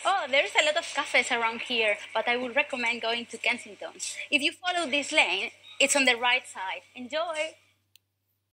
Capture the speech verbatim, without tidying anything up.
Oh, there's a lot of cafes around here, but I would recommend going to Kensington. If you follow this lane, it's on the right side. Enjoy!